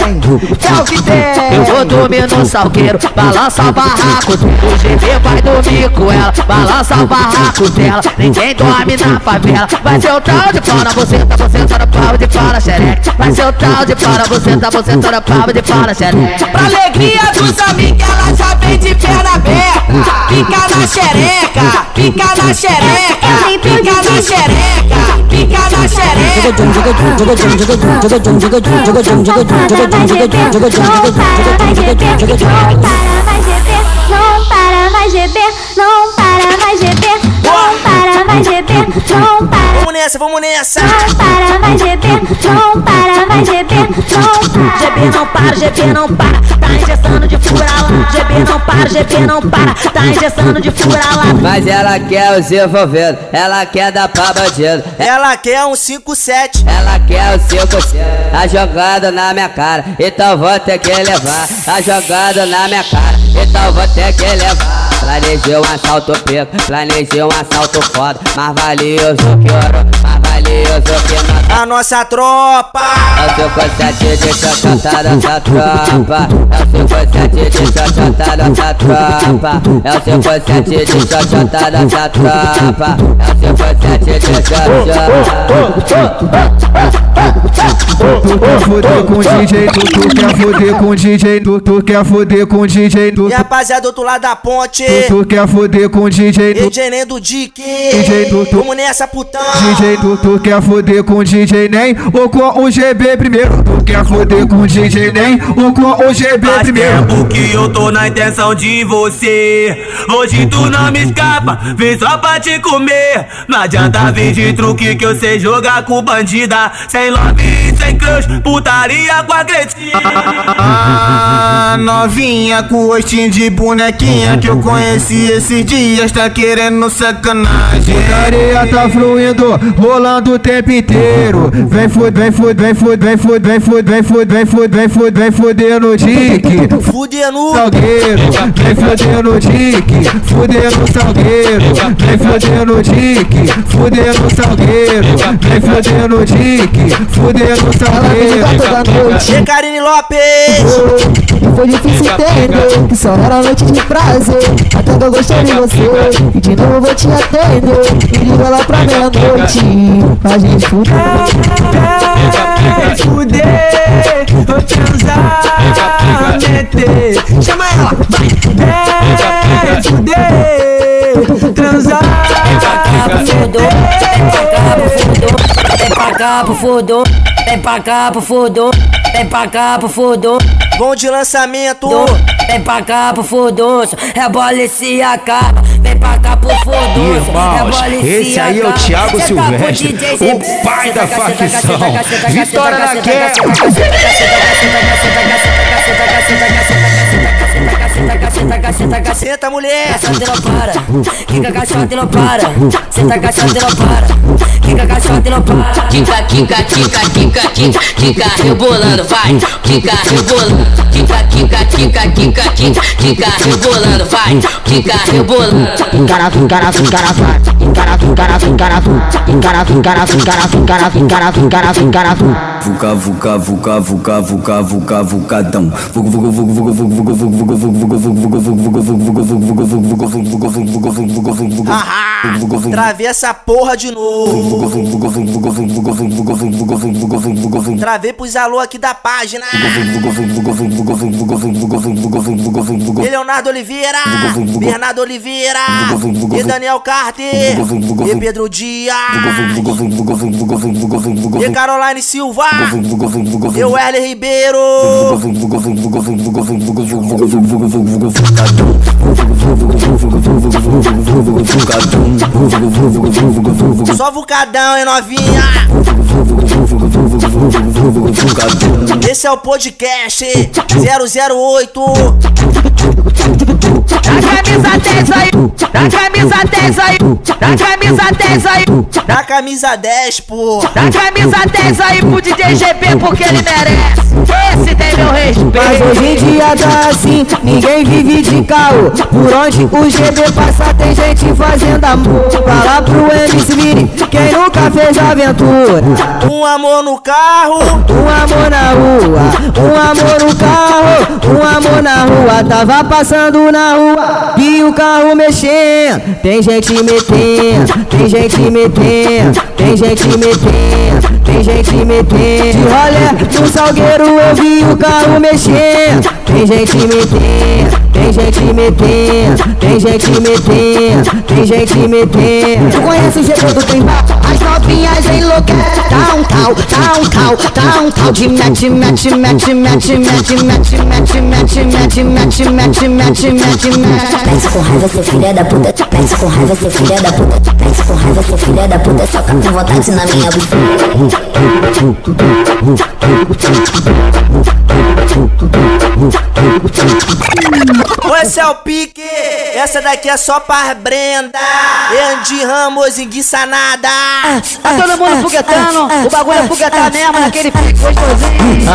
é o que tem. Eu vou dormir no Salgueiro, balança o barraco. O G B vai dormir com ela, balança o barraco dela. Ninguém dorme na favela. Vai ser o tal de pau na buceta, buceta no pau de pau na xereca. Vai ser o tal de pau na buceta, buceta no pau de pau na xereca. Pra alegria dos amigos, ela já vem de perna aberta. Pica na xereca, pica na xereca, pica na xereca, pica na xereca. Não para mais G B, não para mais G B, não para mais G B, não para. Vamos nessa, vamos nessa. Não para mais G B, não para mais G B, não para. G B não para, G B não para, tá engessando de fura lá. G B não para, G B não para, tá engessando de fura lá. Mas ela quer os envolvidos, ela quer dar pra bandido. Ela quer um cinco sete, ela quer o cinco sete. Tá jogando na minha cara, então vou ter que levar. Tá jogando na minha cara, então vou ter que levar. Planejei um assalto pico, planejei um assalto foda. Mais valioso que ouro, mais valioso que nota. A nossa tropa. É o cinco sete de xoxota nossa tropa. É o cinco sete de xoxota nossa tropa. tropa. É o cinco sete de xoxota da minha tropa. É o cinco sete de xoxota. Tu quer foder com o D J, tu, tu quer foder com o D J, tu, tu quer foder com o D J, tu, E rapaziada do outro lado da ponte, tu, tu quer foder com o D J, tu, D J Nem do Dick, D J tu, tu, vamos nessa putão. D J tu, tu quer foder com o D J Nem ou com o G B primeiro? Tu quer foder com o D J Nem ou com o G B Faz primeiro? tempo que eu tô na intenção de você. Hoje tu não me escapa, vem só pra te comer. Não adianta vir de truque que eu sei jogar com bandida. Sem love e sem crush, putaria com a cretina. Ah, novinha com rostinho de bonequinha que eu conheci esses dias, tá querendo sacanagem. Putaria tá fluindo, rolando o tempo inteiro. Vem fuder, vem fuder, vem fuder, vem fuder, vem fuder, vem fuder, vem fuder, vem fuder, vem fuder no Dick. Fuder no Salgueiro, vem fuder no Dick. Fuder no Salgueiro, vem fuder no Dick. Fuder no Salgueiro, vem fuder no Dick. Fuder no Salgueiro. E Karine Lopes. Foi difícil entender que só era noite de prazer. Até que eu gostei de você e de novo vou te atender. Me liga lá pra meia-noite pra gente fuder. É, fuder, vou transar, meter. Chama ela, vai. É, fuder, transar, Vem pra cá pro fudor, vem pra cá pro fudor, vem pra cá pro fudor. Bom de lançamento. Vem pra cá pro fudoso, rebola e se acaba. Vem pra cá pro fudoso, rebola e se esse aí é o Thiago Silvestre, o pai da facção. Vitória na queda. Senta, mulher. Caixote não para, quica caixote não para. Senta caixote não para, quica caixote não para. Quica, quica, quica, quica, quica, quica, rebolando, vai. Quica, rebolando, quica, quica, quica, quica, quica, quica, rebolando, vai. Quica, rebolando. Encara, encara, encara, encara, encara, encara, encara, encara, encara, encara, encara, encara, encara. Vuca, vuca, vuca, vuca, vuca, vuca, vucadão. Vucu, vucu, vucu, vucu, vucu, vucu, vucu, vucu, vucu, Ahá, travei essa porra de novo. Travei pros alô aqui da página. E Leonardo Oliveira, Bernardo Oliveira, e Daniel Carter, e Pedro Dias, e Caroline Silva, e o Erle Ribeiro. Só vucadão, hein, novinha? Esse é o podcast zero zero oito. Da camisa dez aí, da camisa dez aí, da camisa dez aí, da camisa dez, pô. Da camisa dez aí pro D J G B porque ele merece. Esse tem meu respeito. Mas hoje em dia tá assim, ninguém vive de caô. Por onde o G B passa tem gente fazendo amor. Fala pro M C Mini, quem nunca fez aventura. Um amor no carro, um amor na rua. Um amor no carro, um amor na rua. Tava passando na rua e o carro mexendo. Tem gente metendo, tem gente metendo, tem gente metendo, tem gente metendo. De rolê no Salgueiro eu vi o carro mexendo. Tem gente metendo, tem gente metendo, tem gente metendo, tem gente metendo. Tu conhece o jeito do trem? As novinhas enlouquecem. Tá um cal, tá um cal, tá um cal. De mete, mete, mete, mete, mete, mete, mete, mete, mete, mete, mete, mete, mete, mete. Pense com raiva, seu filho da puta. Pense com raiva, seu filho da puta. Pense com raiva, seu filho da puta. Soca com vontade na minha esse é o pique. Essa daqui é só pra Brenda. Andy Ramos, enguiçanada. Tá todo mundo foguetando. O bagulho é foguetar mesmo, naquele pique gostosinho.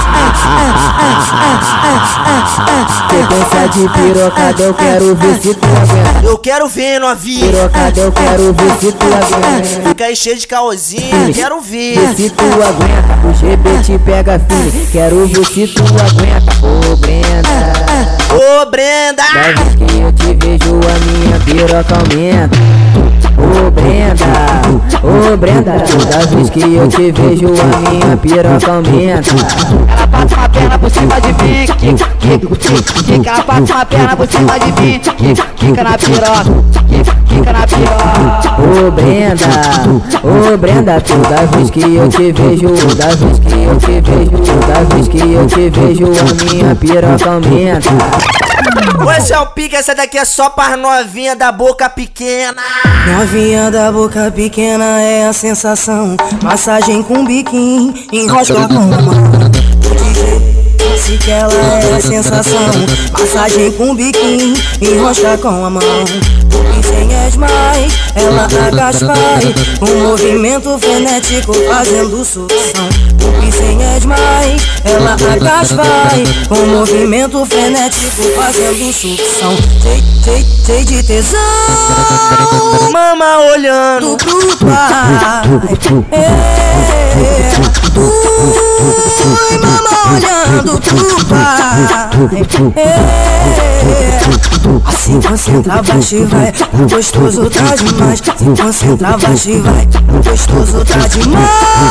Sequência de pirocada, eu quero ver se tu aguenta. Eu quero ver, novinha. Pirocada, eu quero ver se tu aguenta. Fica aí cheio de caosinho, quero ver. Ver se tu aguenta, o G B te pega firme. Quero ver se tu aguenta, ô Brenda. Ô Brenda! Da vez que eu te vejo a minha piroca aumenta. Ô Brenda, ô Brenda, toda vez que eu te vejo a minha piroca aumenta. Ela passa uma perna por cima de mim, quica, quica, quica, quica. Ela passa uma perna por cima de mim, quica, quica na piroca, quica, quica na piroca. Ô Brenda, ô Brenda, toda vez que eu te vejo, toda vez que eu te vejo, toda vez que eu te vejo a minha piroca aumenta. Esse é o pique, essa daqui é só para novinha da boca pequena. Novinha da boca pequena é a sensação. Massagem com biquinho, enrosca com a mão. Se que ela é a sensação. Massagem com biquinho, enrosca com a mão. E sem as mais, ela agacha vai. Um movimento frenético fazendo sucção. E sem as mais, ela agacha vai. Um movimento frenético fazendo sucção. Cheio, cheio, cheio de tesão. Mama olhando pro pai. É, ui, mama olhando pro pai. É, assim concentra, baixa e vai. Gostoso tá demais. Assim concentra, baixa e vai. Gostoso tá demais.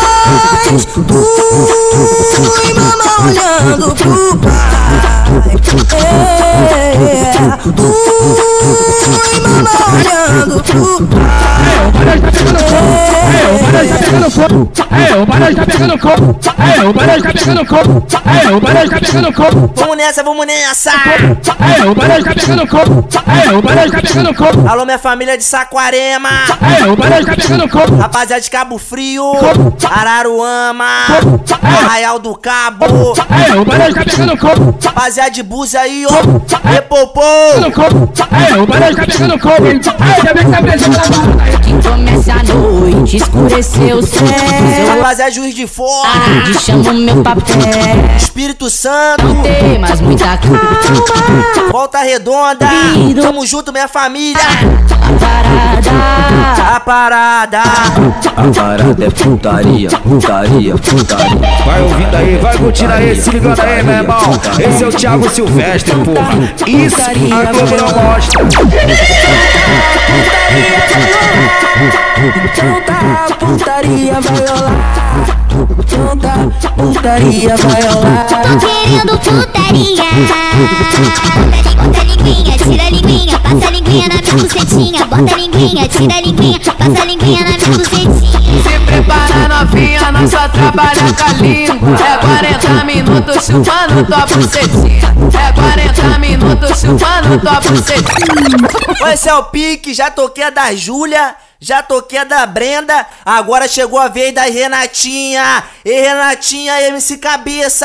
Ui, mama olhando pro pai. É, ui, mama olhando pro pai. O barulho tá pegando fogo, é, o barulho tá pegando fogo, é, o barulho tá pegando fogo, é, o barulho tá pegando fogo. Vamos nessa, vamos nessa. É, o barulho tá pegando fogo, é, o barulho tá pegando fogo. Alô, minha família de Saquarema. É, o barulho tá pegando fogo. Rapaziada de Cabo Frio, Araruama, Arraial do Cabo. É, o barulho tá pegando fogo. Rapaziada de Búzios aí, ó. Repopô. É, o barulho tá pegando fogo. É, já vem que tá pegando. Que começa a noite, escureceu o céu. Rapaziada Juiz de Fora. Aonde chama o meu papel. Espírito Santo. Não tem mais muita calma. Volta Redonda. Tamo junto, minha família. A parada. A parada. A parada é putaria, putaria, putaria. Vai ouvindo aí, vai curtindo aí, se ligando aí, meu irmão. Esse é o Thiago Silvestre, porra. Isso a Globo não mostra. Tanta putaria vai rolar. Tanta putaria vai rolar. Tô querendo putaria. Bota a linguinha, tira a linguinha, passa a linguinha na minha bucetinha. Bota a linguinha, tira a linguinha, passa a linguinha na minha bucetinha. Se prepara novinha, nós só trabalha com a língua. É quarenta minutos chupando tua bucetinha. É quarenta minutos chupando tua bucetinha. Esse é o pique, já toquei a da Júlia. Já toquei a da Brenda, agora chegou a vez da Renatinha. E Renatinha, M C Cabeça.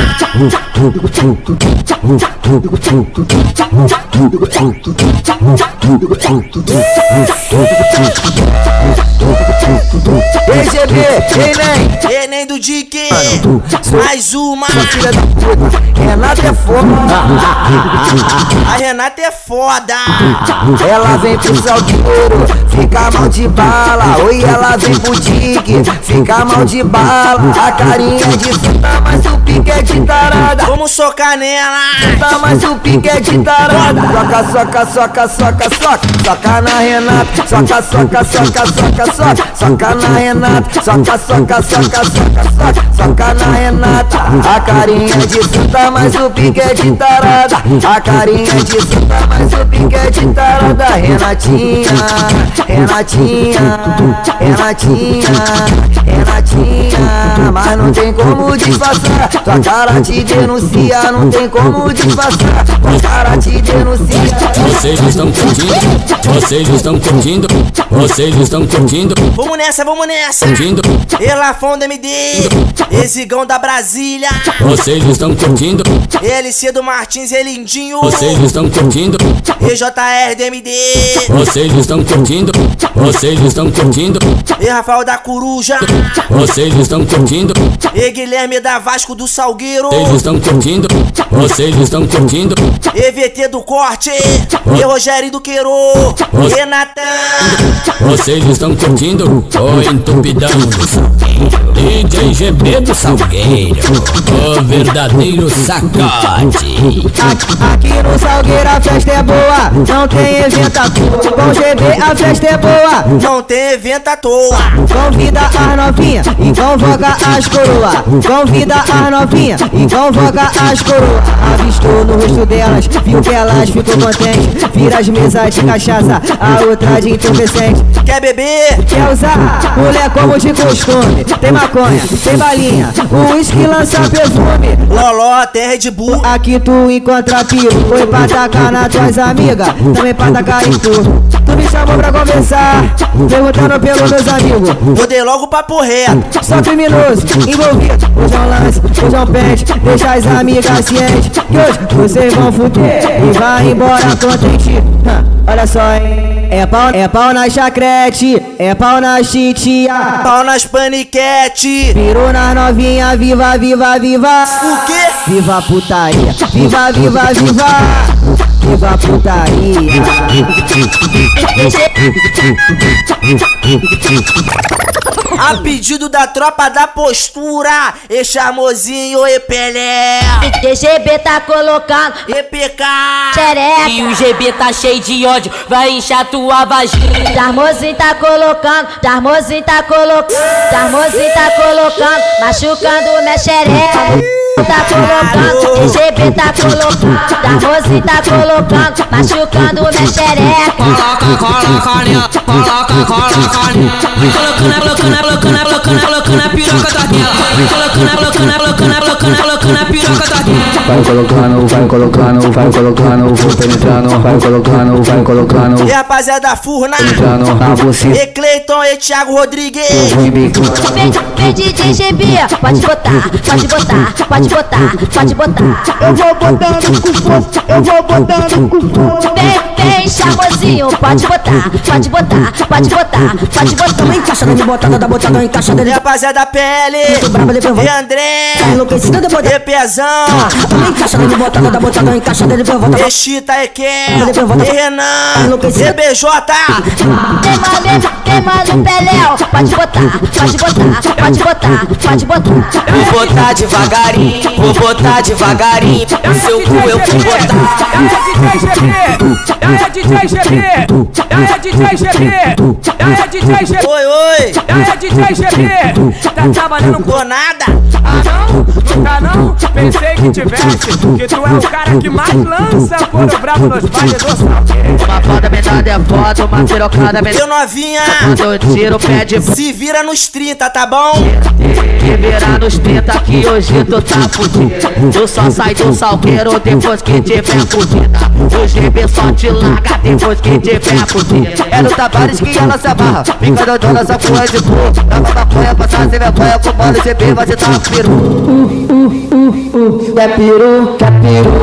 E G B, Enem, Enem do Dick. Mais uma. Filha da puta, Renata é foda. A Renata é foda. Ela vem pro Salgueiro, fica mal de bala. Oi, ela vem pro Dick, fica mal de bala. A carinha é de fruta, mas o pique é de tarada. Vamos socar nela. Tá, mas o pique é de tarada. Soca, soca, soca, soca, soca. Soca na Renata. Soca, soca, soca, soca, soca. Soca na Renata. Soca, soca, soca, soca, soca. Soca na Renata. A carinha é de fruta, mas o pique é de tarada. A carinha é de fruta, mas o pique é de tarada. Renatinha, Renatinha, Renatinha, Renatinha. Mas não tem como disfarçar. Tua cara te denuncia, não tem como disfarçar. Tua cara te denuncia. Vocês estão curtindo, vocês estão curtindo, vocês estão curtindo. Vamos nessa, vamos nessa. Curtindo. Elafão do M D, Exigão da Brasília. Vocês estão curtindo. L C do Martins e Lindinho. Vocês estão curtindo. E J R do M D. Vocês estão curtindo. Vocês estão curtindo. E Rafael da Coruja. Vocês estão curtindo. E Guilherme da Vasco do Salgueiro. Vocês estão curtindo. Vocês estão curtindo. E V T do Corte, e Rogério do Queiro, Renatão. Vocês estão curtindo o entupidão do Salgueiro, D J G B do Salgueiro, o verdadeiro sacode. Aqui no Salgueiro a festa é boa, não tem evento à toa. Com G B a festa é boa, não tem evento à toa. Convida as novinhas e convoca as coroa. Convida as novinhas e convoca as coroa. Avistou no rosto delas, viu que elas ficou contentes. Vira as mesas de cachaça, a outra de entorpecente. Quer beber? Quer usar? Mulher como de costume. Tem maconha, tem balinha, o uísque lança perfume. Loló, tem Red Bull. Aqui tu encontra piro, foi pra tacar nas tuas amigas, também pra tacar em tu. Tu me chamou pra conversar, perguntando pelos meus amigos. Vou dei logo papo reto. Só criminoso, envolvido, hoje é um lance, hoje é um pente. Deixa as amigas cientes, que hoje vocês vão fuder e vai embora contente. Olha só, hein, é pau, é pau na chacrete, é pau na chitia, pau nas paniquete. Virou na novinha, viva, viva, viva. O quê? Viva a putaria, viva, viva, viva. Viva a putaria. A pedido da tropa da postura, e Charmosinho e Pelé. D G B tá colocando E P K xereca. E o G B tá cheio de ódio, vai inchar tua vagina. Charmosinho tá colocando, Charmosinho tá colocando, Charmosinho tá colocando, machucando minha xereca. Tá colocando, D G B tá colocando, Charmosinho tá colocando, machucando minha xereca. Coloca, coloca, né? Coloca, coloca, né? Colocando, colocando, colocando, colocando, colocando a piroca da tela. Colocando, colocando, colocando, colocando, colocando a piroca da tela. Vai colocando, vai colocando, vai colocando, vou penetrando, vai colocando, vai colocando. E rapaziada Furna, penetrando na buceta. E Cleiton e Thiago Rodrigues. Vem, vem D J G B, pode botar, pode botar, pode botar, pode botar. Eu vou botando com força, eu vou botando com força. Vem, vem Charmosinho, pode botar, pode botar, pode botar, pode botar. Encaixada de botada, da botada, encaixada E de rapaziada Pele, e André, enlouquecida de botada. E Pezão, Encaixada de botada, da botada, encaixada de botada. E Chita e Ken, e Renan, e B J. Tem mano, tem mano Peléu, pode botar, pode botar, pode botar, pode botar. Vou botar devagarinho, vou botar devagarinho. O seu cu eu vou botar. É D J G B, é D J G B, é D J G B. Oi, oi, é D J G B. Tá trabalhando com nada? Ah não, não tá não? Pensei que tivesse, que tu é o cara que mais lança couro bravo nos bailes do Salgueiro. Uma foda metade é foda, uma pirocada metade. Deu novinha, eu tiro o pé de se vira nos trinta, tá bom? Se virar nos trinta que hoje tu tá fudido. Tu só sai do Salgueiro depois que tiver fudida. O G B só te larga depois que tiver fudida. É no Tavares que ela se abarra, fica doidona essa porra de porra. Dá pra maconha, passar sem vergonha, com o mano G B vai te dar peru. Quer peru, quer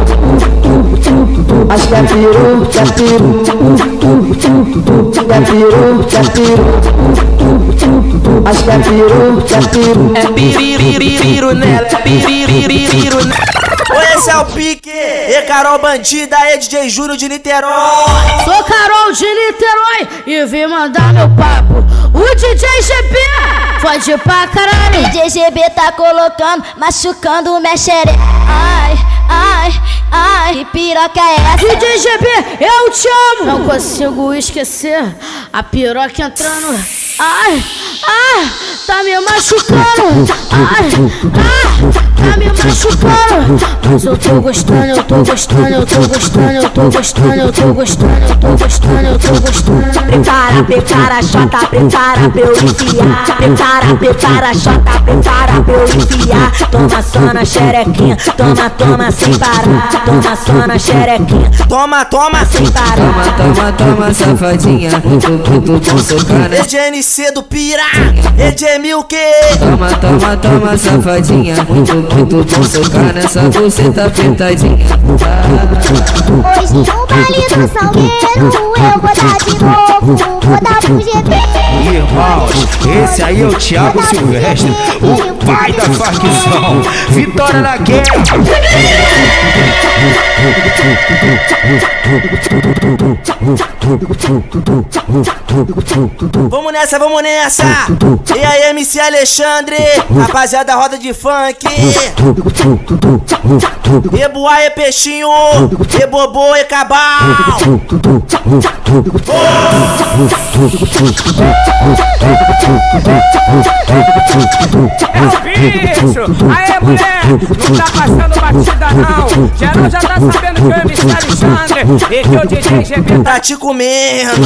peru. Acho que é peru, quer peru. Quer peru, quer peru. Acho que é peru, quer peru. É piririririro nela, piririririro nela. Esse é o Pique, e Carol Bandida, e D J Júnior de Niterói. Sou Carol de Niterói e vim mandar meu papo. O D J G B pode pra caralho. D J G B tá colocando, machucando minha xereca. Ai, ai, ai, que piroca é essa? D J G B, eu te amo. Não consigo esquecer a piroca entrando. Ai, ai, tá me machucando. Ai, ai, tá me machucando. Mas eu tô gostando, eu tô gostando, eu tô gostando, eu tô gostando, eu tô gostando, eu tô gostando, eu tô gostando. Prepara, prepara, chota, prepara pra eu enfiar. Prepara, prepara, chota, prepara pra eu enfiar. Toma só na xerequinha, toma, toma sem parar. Toma só na xerequinha, toma, toma sem parar. Toma, toma, toma, safadinha. Tu, tu, tu, socando. E D N C do Pira, E D Milk. Toma, toma, toma, safadinha. Tu, tu, tu, vamos socar nessa buceta apertadinha. Hoje no baile do Salgueiro eu vou dar de novo, vou dar pro G B. Irmãos, esse aí é o Thiago Silvestre, o pai da facção. Vitória na guerra. Vamos nessa, vamos nessa! E aí, M C Alexandre, rapaziada, roda de funk. E Boa, e Peixinho, e Bobô, e Cabal. É o bicho! Aê, mulher! Não tá passando batida não! Geral já tá sabendo que o M C Alexandre e que o D J G B tá te comendo!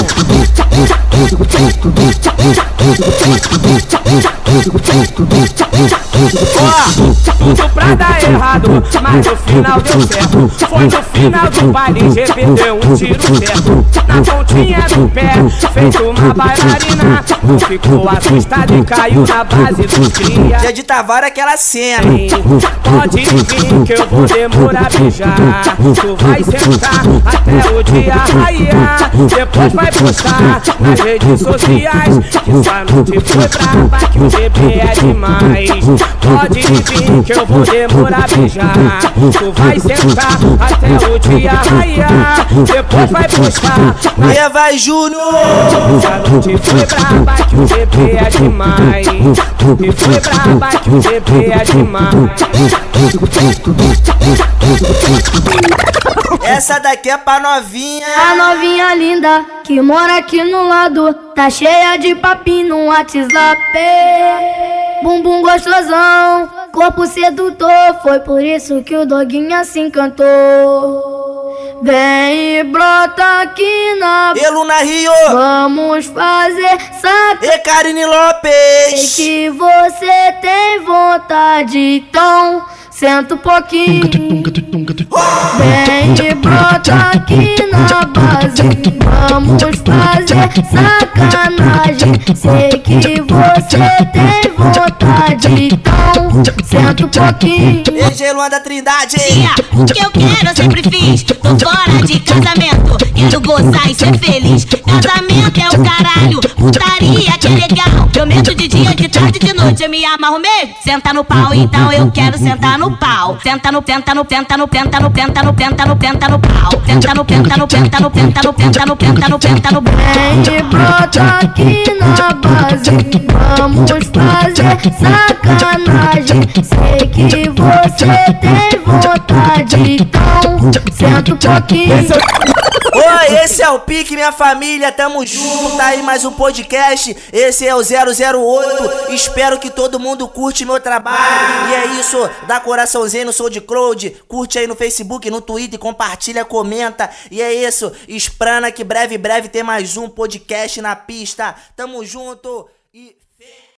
Ó, tudo pra dar errado, mas no final deu certo. Foi no final do baile, G B deu um tiro certo. Na pontinha do pé, feito uma bailarina. Não ficou assustada e caiu na base dos cria. Dia de Tavara aquela cena. Pode vir que eu vou demorar a beijar. Tu vai sentar até o dia raiar. Depois vai postar nas redes sociais que essa noite foi brava, que o G B é demais. Pode vir que eu vou demorar a beijar. Tu vai sentar até o dia raiar. Depois vai postar. E vai, Júnior! Essa noite foi brava, que o G B é demais. E foi brava, que o G B é demais. Essa daqui é pra novinha. A novinha linda que mora aqui no lado, tá cheia de papinho no WhatsApp. Bumbum gostosão, corpo sedutor, foi por isso que o doguinho se encantou. Vem e brota aqui na Eluna Rio. Vamos fazer saca. E Karine Lopes. Sei que você tem vontade, então senta um pouquinho. Vem e brota aqui na base. Vamos fazer sacanagem. Sei que você tem vontade, então senta um pouquinho. E G. Luanda Trindade. O que eu quero eu sempre fiz. Tô fora de casamento, quero gozar e ser feliz. Casamento é o caralho, putaria que é legal. Eu meto de dia, de tarde, de noite, eu me amarro mesmo. Senta no pau, então eu quero sentar no pau. Senta no, senta no, senta no, senta no, senta no, senta no, senta no pau. Senta no, senta no, senta no, senta no, senta no, senta no, senta no pau. Vem e brota aqui na base. Vamos fazer sacanagem. Sei que você tem vontade, então senta um pouquinho. Oi, esse é o Pique, minha família, tamo junto, tá aí mais um podcast. Esse é o zero zero oito, espero que todo mundo curte meu trabalho. E é isso, dá coraçãozinho no SoundCloud, curte aí no Facebook, no Twitter, compartilha, comenta. E é isso, esprana que breve, breve tem mais um podcast na pista. Tamo junto e...